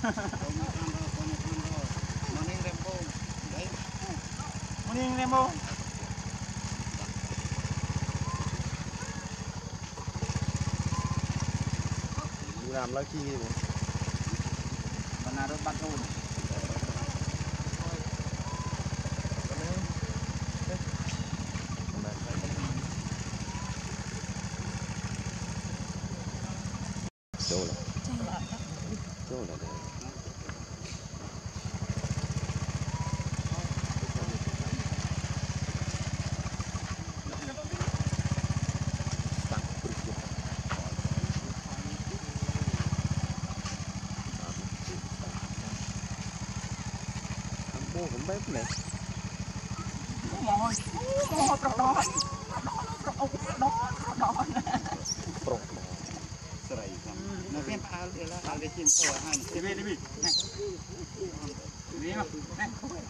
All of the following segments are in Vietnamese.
Morning Remo. Làm lá chi vậy? Bạn nào đó bắt hồn. Chỗ là chỗ là đây. Mua cũng bếp này. Mồi trọc đỏ. Trọc. Serai kan. Nah, kan al ialah al dia cinta han. Libby. Nah. Ini mah. Nah.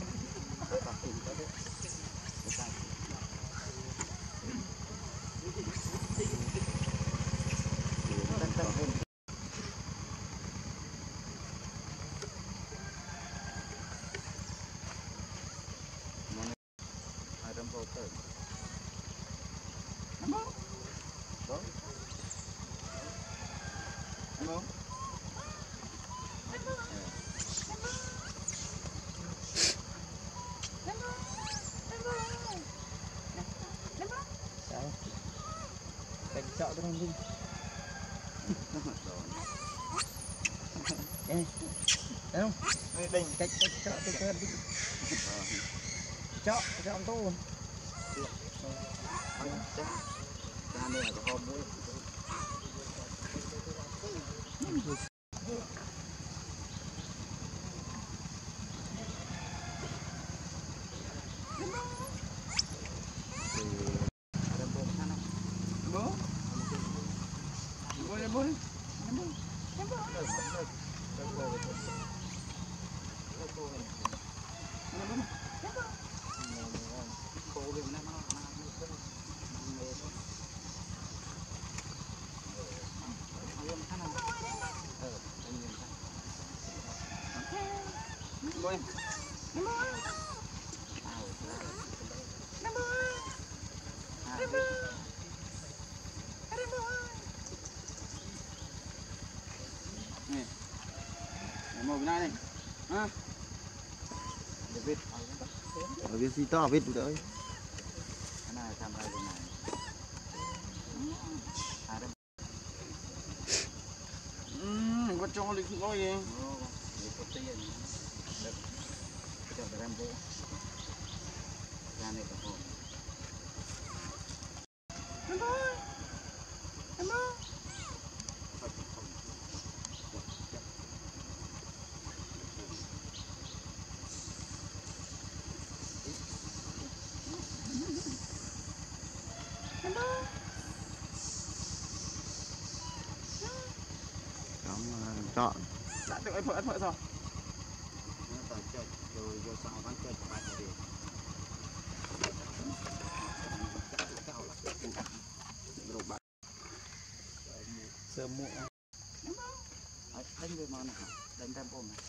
Adam Potter. Hello. Hello. Hello. Sao? Cách chọn cho mình đi. Ê, thấy không? Đỉnh cách chọn cho cơ đi. Chọn tô. Cái này là có hôm muối. Mau bên này này, ha? Vịt. Ở bên gì to vịt đấy. Cái này làm lại bên này. Có cho lịch có gì? Có tiền. Được. Cho cái em vô. Ra này có hồn. Em ơi. Em ơi. Chọn. Đã được em phở rồi. Rồi vô sau bán chơi của bạn đi. Sơ mộ. Đánh với món này, đánh tam ôm này.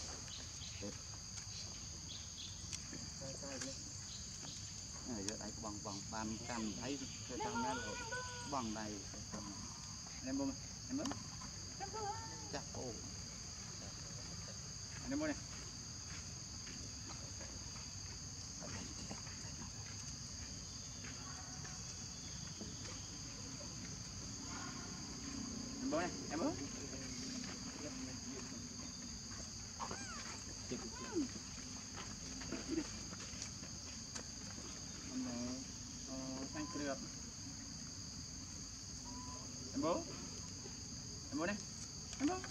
Giờ đây bằng bàn canh thấy cái tam này rồi bằng này em ôm em ôm chắc ô em ôm này em ôm này em ôm xanh được em bố này em bố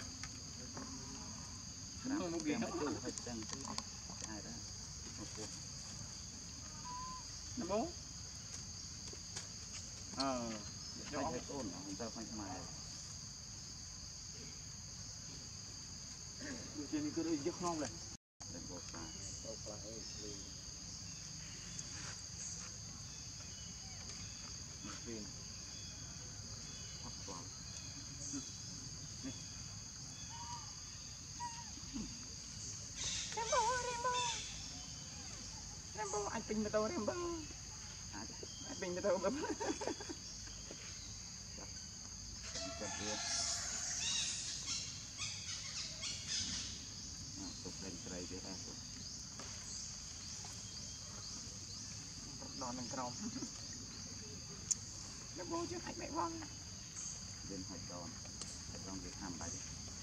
làm một cái đủ hết trơn ai đó một cuộc em bố cho hết ổn không sao phải mài trên cái đôi giấc không này để bột lại viên hấp vào pin mà tao em băng pin mà tao bấm chặt kia tục lên cây kia ta đòn lên còng nó vô chứ hạch mẹ vong lên hạch đòn việc làm bài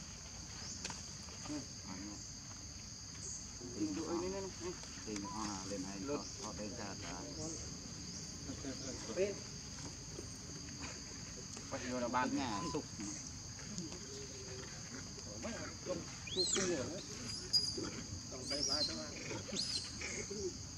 tìm tụi ấy lên tìm hoa lên hay họ đây ra bắt vô là ban nhà sụp Không, không rồi đấy. Còn đây ba